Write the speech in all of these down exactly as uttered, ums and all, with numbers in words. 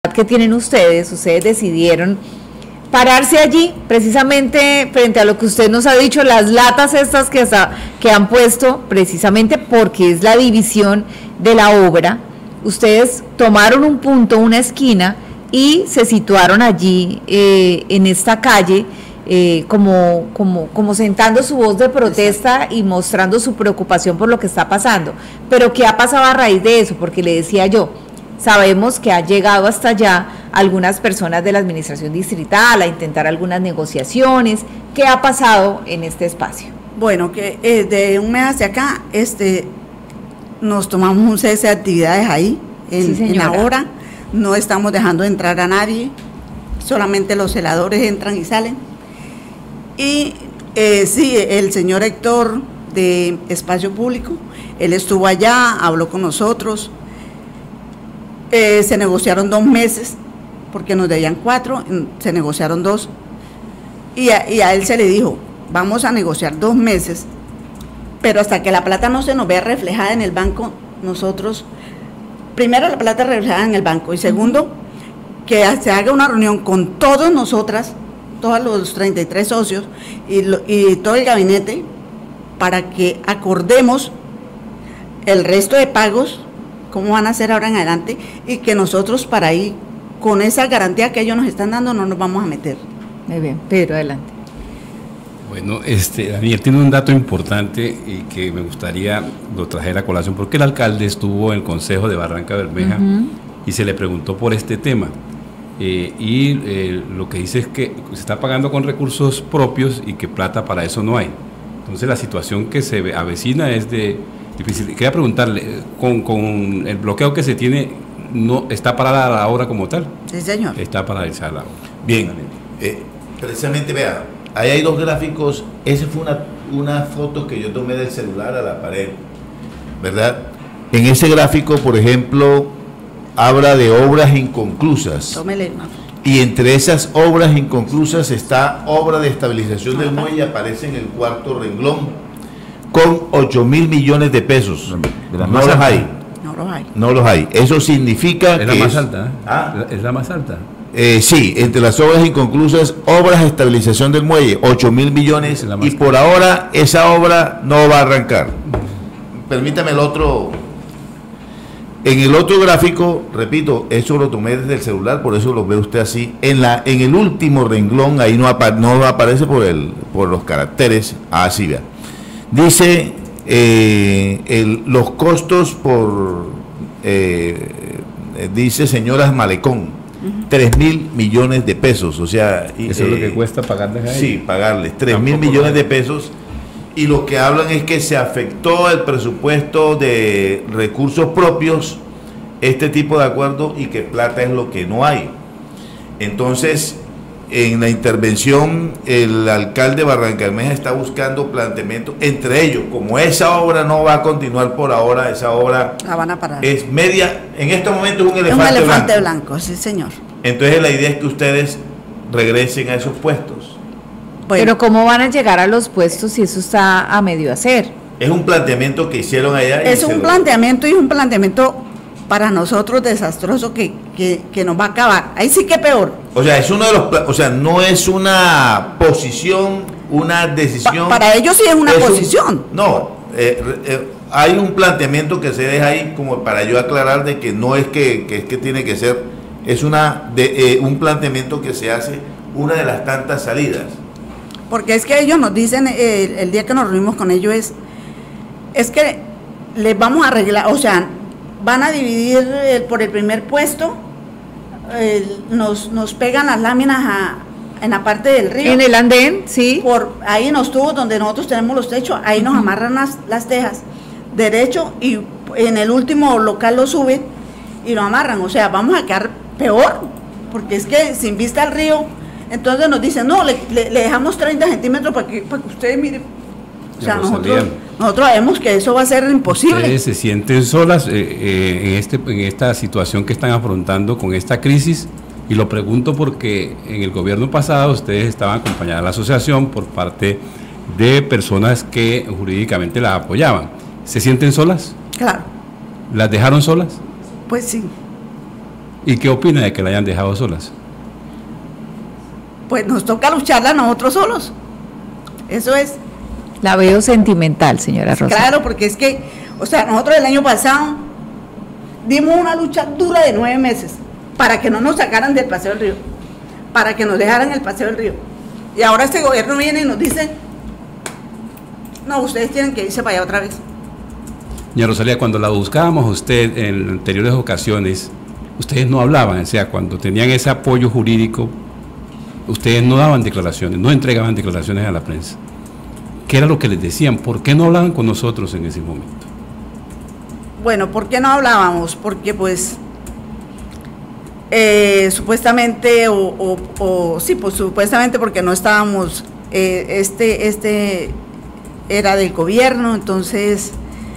que tienen ustedes, ustedes decidieron pararse allí, precisamente frente a lo que usted nos ha dicho, las latas estas que, hasta, que han puesto, precisamente porque es la división de la obra. Ustedes tomaron un punto, una esquina, y se situaron allí eh, en esta calle, eh, como, como, como sentando su voz de protesta y mostrando su preocupación por lo que está pasando. Pero ¿qué ha pasado a raíz de eso? Porque le decía yo, sabemos que ha llegado hasta allá algunas personas de la administración distrital a intentar algunas negociaciones. ¿Qué ha pasado en este espacio? Bueno, que eh, de un mes hacia acá este, nos tomamos un cese de actividades ahí, en, sí, en la hora. No estamos dejando entrar a nadie, solamente los celadores entran y salen. Y eh, sí, el señor Héctor de Espacio Público, él estuvo allá, habló con nosotros. Eh, se negociaron dos meses, porque nos debían cuatro, se negociaron dos, y a, y a él se le dijo, vamos a negociar dos meses, pero hasta que la plata no se nos vea reflejada en el banco, nosotros, primero la plata reflejada en el banco, y segundo, que se haga una reunión con todos nosotras, todos los treinta y tres socios, y, lo, y todo el gabinete, para que acordemos el resto de pagos, cómo van a hacer ahora en adelante, y que nosotros para ahí, con esa garantía que ellos nos están dando, no nos vamos a meter. Muy bien, Pedro, adelante. Bueno, este, Daniel tiene un dato importante y que me gustaría lo trajera a colación, porque el alcalde estuvo en el Consejo de Barranca Bermeja uh-huh. y se le preguntó por este tema. Eh, y eh, lo que dice es que se está pagando con recursos propios y que plata para eso no hay. Entonces la situación que se avecina es de difícil. Quería preguntarle, con, con el bloqueo que se tiene, ¿no está parada la obra como tal? Sí, señor. Está paralizada la obra. Bien, eh, precisamente, vea, ahí hay dos gráficos. Esa fue una, una foto que yo tomé del celular a la pared, ¿verdad? En ese gráfico, por ejemplo, habla de obras inconclusas. Tómele una foto. Y entre esas obras inconclusas está obra de estabilización del muelle, aparece en el cuarto renglón, con ocho mil millones de pesos. No los hay. No los hay. No los hay. Eso significa es que... La más es, alta, ¿eh? ¿Ah? Es la más alta. Eh, sí, entre las obras inconclusas, obras de estabilización del muelle, ocho mil millones, y por ahora esa obra no va a arrancar. Permítame el otro. En el otro gráfico, repito, eso lo tomé desde el celular, por eso lo ve usted así. En la en el último renglón, ahí no, apa, no aparece por, el, por los caracteres, así vea. Dice eh, el, los costos por, eh, dice señoras Malecón, uh-huh. tres mil millones de pesos, o sea... Eso eh, es lo que cuesta pagarles ahí. Sí, pagarles tres mil millones de pesos, y lo que hablan es que se afectó el presupuesto de recursos propios, este tipo de acuerdo, y que plata es lo que no hay. Entonces, en la intervención, el alcalde Barranca Bermeja está buscando planteamientos, entre ellos, como esa obra no va a continuar por ahora, esa obra la van a parar. Es media, en este momento es un elefante, es un elefante blanco. blanco, sí señor. Entonces la idea es que ustedes regresen a esos puestos. Bueno. Pero ¿cómo van a llegar a los puestos si eso está a medio hacer? Es un planteamiento que hicieron allá. Es un planteamiento y un planteamiento para nosotros desastroso que, que, que nos va a acabar. Ahí sí que peor. O sea, es uno de los, o sea, no es una posición, una decisión. Pa, para ellos sí es una es posición. Un, no, eh, eh, hay un planteamiento que se deja ahí como para yo aclarar de que no es que, que es que tiene que ser, es una de, eh, un planteamiento que se hace una de las tantas salidas. Porque es que ellos nos dicen, eh, el día que nos reunimos con ellos es, es que les vamos a arreglar, o sea, van a dividir el, por el primer puesto, el, nos, nos pegan las láminas a, en la parte del río. En el andén, sí. Por ahí en los tubos donde nosotros tenemos los techos, ahí nos uh-huh. amarran las, las tejas derecho, y en el último local lo suben y lo amarran. O sea, vamos a quedar peor, porque es que sin vista al río, entonces nos dicen, no, le, le, le dejamos treinta centímetros para que, para que ustedes miren. O sea, nosotros, nosotros sabemos que eso va a ser imposible. Ustedes se sienten solas eh, eh, en, este, en esta situación que están afrontando con esta crisis, y lo pregunto porque en el gobierno pasado ustedes estaban acompañadas de la asociación por parte de personas que jurídicamente las apoyaban. ¿Se sienten solas? Claro. ¿Las dejaron solas? Pues sí. ¿Y qué opina de que la hayan dejado solas? Pues nos toca lucharla nosotros solos. Eso es. La veo sentimental, señora Rosa. Claro, porque es que, o sea, nosotros el año pasado dimos una lucha dura de nueve meses para que no nos sacaran del Paseo del Río, para que nos dejaran el Paseo del Río. Y ahora este gobierno viene y nos dice, no, ustedes tienen que irse para allá otra vez. Doña Rosalía, cuando la buscábamos a usted en anteriores ocasiones, ustedes no hablaban, o sea, cuando tenían ese apoyo jurídico, ustedes no daban declaraciones, no entregaban declaraciones a la prensa. ¿Qué era lo que les decían? ¿Por qué no hablaban con nosotros en ese momento? Bueno, ¿por qué no hablábamos? Porque pues eh, supuestamente o, o, o sí, pues supuestamente porque no estábamos, eh, este, este era del gobierno, entonces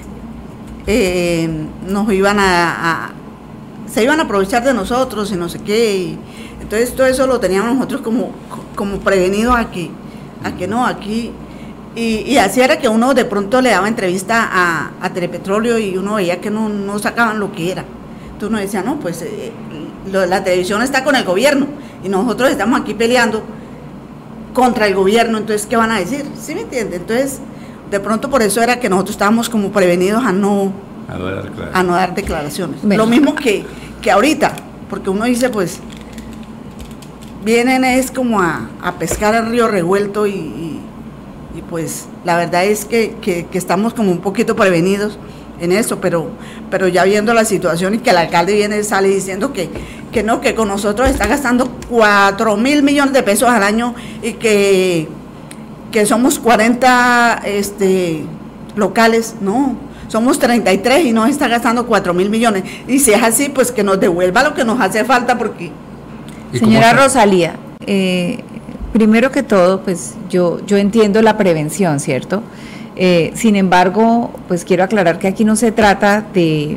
eh, nos iban a, a, se iban a aprovechar de nosotros y no sé qué, y entonces todo eso lo teníamos nosotros como, como prevenido a que, a que no, aquí, y, y así era que uno de pronto le daba entrevista a, a Telepetróleo y uno veía que no, no sacaban lo que era, entonces uno decía, no, pues eh, lo, la televisión está con el gobierno y nosotros estamos aquí peleando contra el gobierno, entonces ¿qué van a decir? ¿Sí me entiende? Entonces de pronto por eso era que nosotros estábamos como prevenidos a no, a no dar, a no dar declaraciones. Bueno. Lo mismo que, que ahorita, porque uno dice pues, vienen es como a, a pescar el río revuelto y, y, y pues la verdad es que, que, que estamos como un poquito prevenidos en eso, pero, pero ya viendo la situación y que el alcalde viene y sale diciendo que, que no, que con nosotros está gastando cuatro mil millones de pesos al año y que, que somos cuarenta este, locales, no, somos treinta y tres y nos está gastando cuatro mil millones, y si es así, pues que nos devuelva lo que nos hace falta, porque... Señora Rosalía, eh, primero que todo, pues yo, yo entiendo la prevención, ¿cierto? Eh, sin embargo, pues quiero aclarar que aquí no se trata de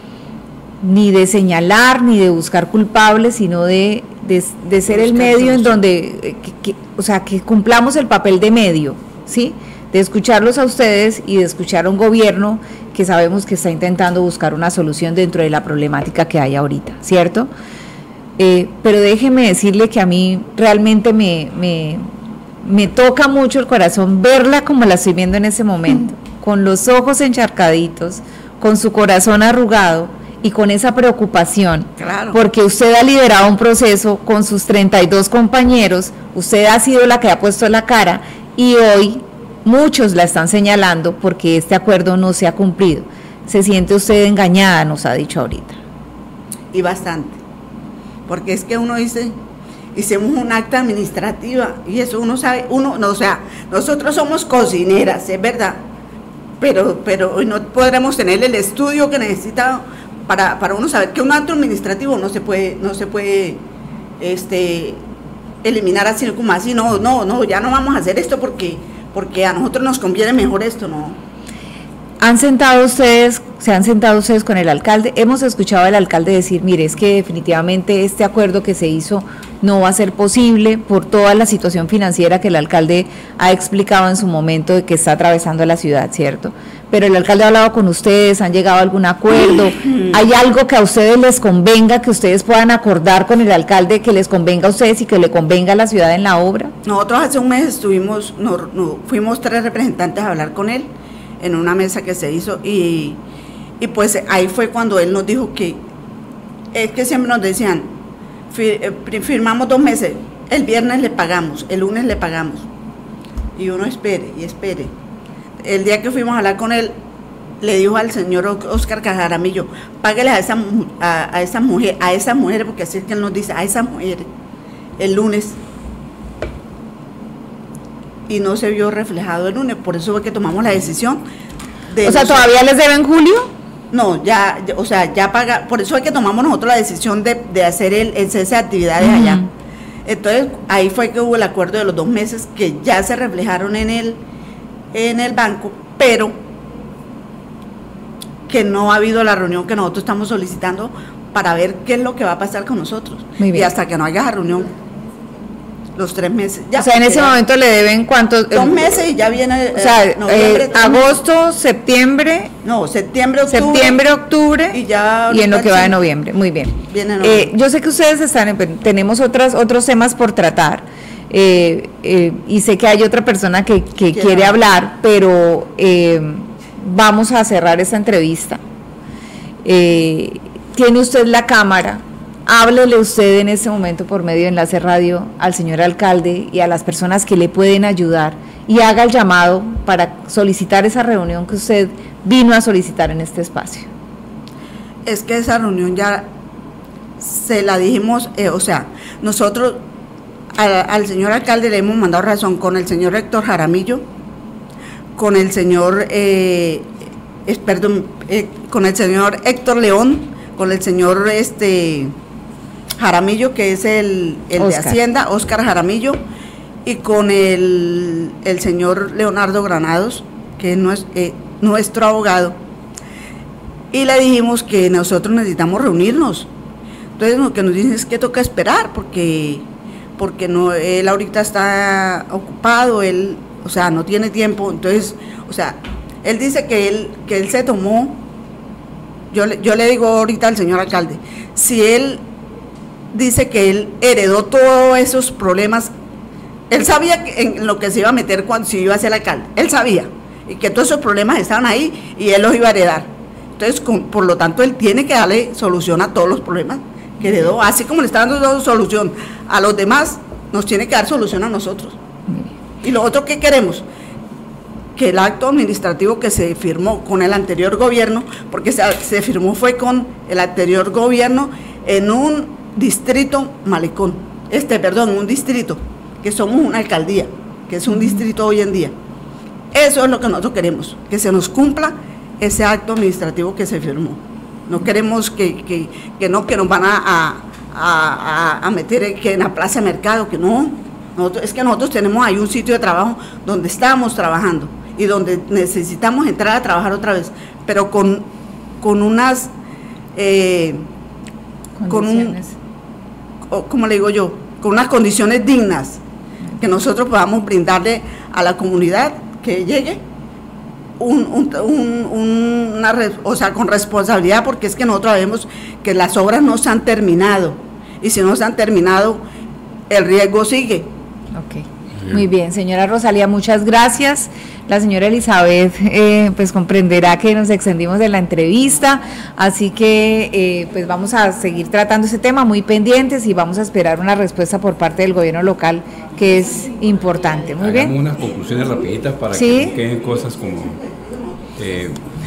ni de señalar ni de buscar culpables, sino de, de, de ser el medio en donde, que, que, o sea, que cumplamos el papel de medio, ¿sí? De escucharlos a ustedes y de escuchar a un gobierno que sabemos que está intentando buscar una solución dentro de la problemática que hay ahorita, ¿cierto? Eh, pero déjeme decirle que a mí realmente me, me, me toca mucho el corazón verla como la estoy viendo en ese momento, con los ojos encharcaditos, con su corazón arrugado y con esa preocupación, claro, porque usted ha liderado un proceso con sus treinta y dos compañeros, usted ha sido la que ha puesto la cara y hoy muchos la están señalando porque este acuerdo no se ha cumplido. Se siente usted engañada, nos ha dicho ahorita. Y bastante, porque es que uno dice, hicimos un acta administrativa y eso uno sabe, uno, no, o sea, nosotros somos cocineras, es verdad, pero, pero hoy no podremos tener el estudio que necesita para, para uno saber que un acto administrativo no se puede, no se puede este, eliminar así como así, no, no, no, ya no vamos a hacer esto porque, porque a nosotros nos conviene mejor esto, no. ¿Han sentado ustedes, se han sentado ustedes con el alcalde? Hemos escuchado al alcalde decir, mire, es que definitivamente este acuerdo que se hizo no va a ser posible por toda la situación financiera que el alcalde ha explicado en su momento de que está atravesando la ciudad, ¿cierto? Pero el alcalde ha hablado con ustedes, han llegado a algún acuerdo, ¿hay algo que a ustedes les convenga, que ustedes puedan acordar con el alcalde, que les convenga a ustedes y que le convenga a la ciudad en la obra? Nosotros hace un mes estuvimos, no, no, fuimos tres representantes a hablar con él, en una mesa que se hizo y, y pues ahí fue cuando él nos dijo que es que siempre nos decían fir, firmamos dos meses, el viernes le pagamos, el lunes le pagamos y uno espere y espere. El día que fuimos a hablar con él le dijo al señor Oscar Cajaramillo, páguele a esa, a, a esa mujer, a esas mujeres, porque así es que él nos dice, a esas mujeres el lunes. Y no se vio reflejado el lunes, por eso fue que tomamos la decisión de... O sea, ¿todavía les deben julio? No, ya, ya, o sea, ya paga, por eso es que tomamos nosotros la decisión de, de hacer el, el cese de actividades uh-huh. allá. Entonces, ahí fue que hubo el acuerdo de los dos meses que ya se reflejaron en el, en el banco, pero que no ha habido la reunión que nosotros estamos solicitando para ver qué es lo que va a pasar con nosotros. Muy bien. Y hasta que no haya esa reunión, los tres meses. Ya, o sea, en ese ya, momento le deben cuántos. Dos meses y ya viene. O sea, eh, noviembre, eh, agosto, septiembre. No, septiembre, octubre. Septiembre, octubre. Y ya. Y en lo que va de sí, noviembre. Muy bien. Viene Eh, yo sé que ustedes están, en, tenemos otras, otros temas por tratar. Eh, eh, y sé que hay otra persona que, que quiere hablar, pero eh, vamos a cerrar esta entrevista. Eh, tiene usted la cámara, háblele usted en este momento por medio de Enlace Radio al señor alcalde y a las personas que le pueden ayudar y haga el llamado para solicitar esa reunión que usted vino a solicitar en este espacio. Es que esa reunión ya se la dijimos, eh, o sea, nosotros al, al señor alcalde le hemos mandado razón con el señor Héctor Jaramillo, con el señor, eh, eh, perdón, eh, con el señor Héctor León, con el señor este Jaramillo, que es el, el de Hacienda, Óscar Jaramillo, y con el, el señor Leonardo Granados, que es nuestro, eh, nuestro abogado, y le dijimos que nosotros necesitamos reunirnos. Entonces lo que nos dicen es que toca esperar, porque, porque no, él ahorita está ocupado, él, o sea, no tiene tiempo. Entonces, o sea, él dice que él, que él se tomó, yo, yo le digo ahorita al señor alcalde, si él dice que él heredó todos esos problemas, él sabía que en lo que se iba a meter cuando se iba a ser alcalde, él sabía, y que todos esos problemas estaban ahí y él los iba a heredar. Entonces, con, por lo tanto, él tiene que darle solución a todos los problemas que heredó, así como le está dando solución a los demás, nos tiene que dar solución a nosotros. Y lo otro que queremos, que el acto administrativo que se firmó con el anterior gobierno, porque se, se firmó fue con el anterior gobierno en un distrito malecón, este, perdón, un distrito, que somos una alcaldía, que es un distrito hoy en día. Eso es lo que nosotros queremos, que se nos cumpla ese acto administrativo que se firmó. No queremos que, que, que no, que nos van a, a, a, a meter que en la plaza de mercado, que no. Nosotros, es que nosotros tenemos ahí un sitio de trabajo donde estamos trabajando y donde necesitamos entrar a trabajar otra vez, pero con, con unas, eh, con un, como le digo yo, con unas condiciones dignas, que nosotros podamos brindarle a la comunidad que llegue un, un, un, una, o sea, con responsabilidad, porque es que nosotros sabemos que las obras no se han terminado, y si no se han terminado, el riesgo sigue. Ok. Muy bien, señora Rosalía, muchas gracias. La señora Elizabeth eh, pues comprenderá que nos extendimos de la entrevista, así que eh, pues vamos a seguir tratando ese tema, muy pendientes, y vamos a esperar una respuesta por parte del gobierno local, que es importante. Muy Hagamos bien. unas conclusiones rapiditas para ¿Sí? que no queden cosas como eh,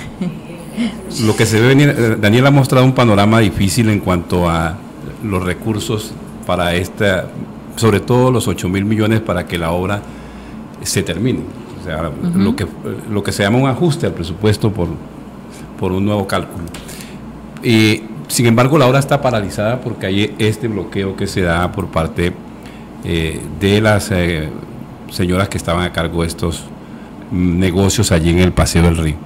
lo que se ve venir. Daniel ha mostrado un panorama difícil en cuanto a los recursos para esta, sobre todo los ocho mil millones para que la obra se termine. O sea, uh-huh. lo que lo que se llama un ajuste al presupuesto por, por un nuevo cálculo. Y, sin embargo, la obra está paralizada porque hay este bloqueo que se da por parte eh, de las eh, señoras que estaban a cargo de estos mm, negocios allí en el Paseo del Río.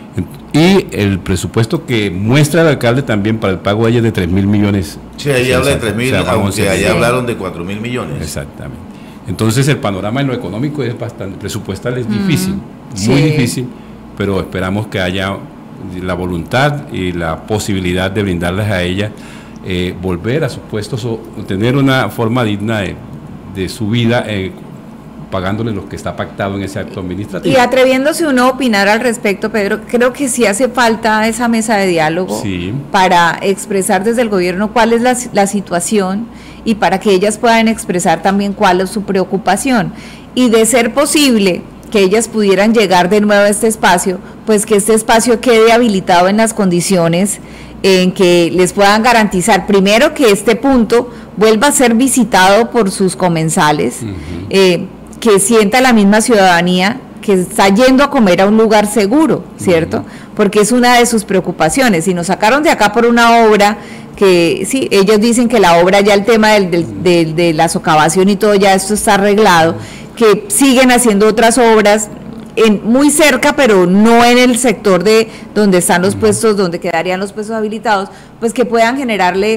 Y el presupuesto que muestra el alcalde también para el pago de ellas de tres mil millones. Sí, ahí habla de tres mil, o sea, aunque ahí hablaron de cuatro mil millones. Exactamente. Entonces el panorama en lo económico es bastante, presupuestal es difícil, mm, muy sí. difícil, pero esperamos que haya la voluntad y la posibilidad de brindarles a ellas eh, volver a sus puestos o tener una forma digna de, de su vida, eh, pagándole lo que está pactado en ese acto administrativo. Y atreviéndose uno a opinar al respecto, Pedro, creo que sí hace falta esa mesa de diálogo sí. para expresar desde el gobierno cuál es la, la situación y para que ellas puedan expresar también cuál es su preocupación. Y de ser posible que ellas pudieran llegar de nuevo a este espacio, pues que este espacio quede habilitado en las condiciones en que les puedan garantizar, primero, que este punto vuelva a ser visitado por sus comensales, uh-huh. eh, que sienta la misma ciudadanía que está yendo a comer a un lugar seguro, ¿cierto? Uh-huh. Porque es una de sus preocupaciones. Si nos sacaron de acá por una obra que, sí, ellos dicen que la obra ya el tema del, del, del, de la socavación y todo, ya esto está arreglado, uh-huh. que siguen haciendo otras obras en, muy cerca, pero no en el sector de donde están los uh-huh. puestos, donde quedarían los puestos habilitados, pues que puedan generarle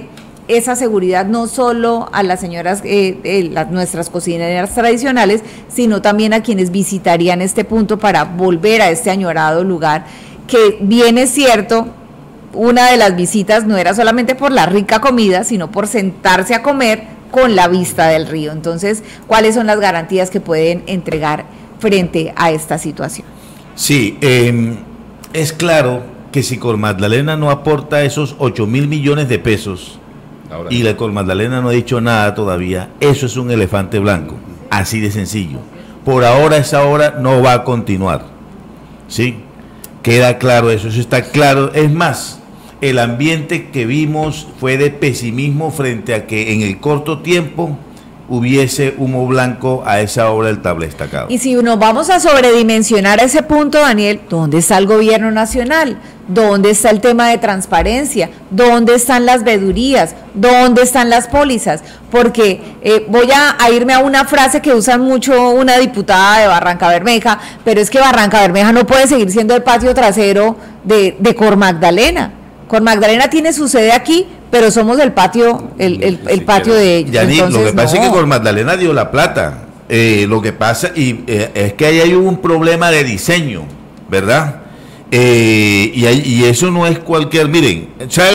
esa seguridad no solo a las señoras, eh, eh, las, nuestras cocineras tradicionales, sino también a quienes visitarían este punto para volver a este añorado lugar, que bien es cierto, una de las visitas no era solamente por la rica comida, sino por sentarse a comer con la vista del río. Entonces, ¿cuáles son las garantías que pueden entregar frente a esta situación? Sí, eh, es claro que si Cormagdalena no aporta esos ocho mil millones de pesos, ahora, y la Cormagdalena no ha dicho nada todavía, eso es un elefante blanco, así de sencillo. Por ahora esa obra no va a continuar, ¿sí? Queda claro eso, eso está claro. Es más, el ambiente que vimos fue de pesimismo frente a que en el corto tiempo hubiese humo blanco a esa obra del Tabla Estacado. Y si nos vamos a sobredimensionar a ese punto, Daniel, ¿dónde está el gobierno nacional? ¿Dónde está el tema de transparencia? ¿Dónde están las vedurías? ¿Dónde están las pólizas? Porque eh, voy a, a irme a una frase que usan mucho una diputada de Barranca Bermeja, pero es que Barranca Bermeja no puede seguir siendo el patio trasero de, de Cormagdalena. Cormagdalena tiene su sede aquí, pero somos el patio, el, el, el patio de ellos. Yanni, Entonces, lo que pasa no. es que Cormagdalena dio la plata. Eh, lo que pasa y eh, es que ahí hay un problema de diseño, ¿verdad? Eh, y, hay, y eso no es cualquier, miren, ¿sabe?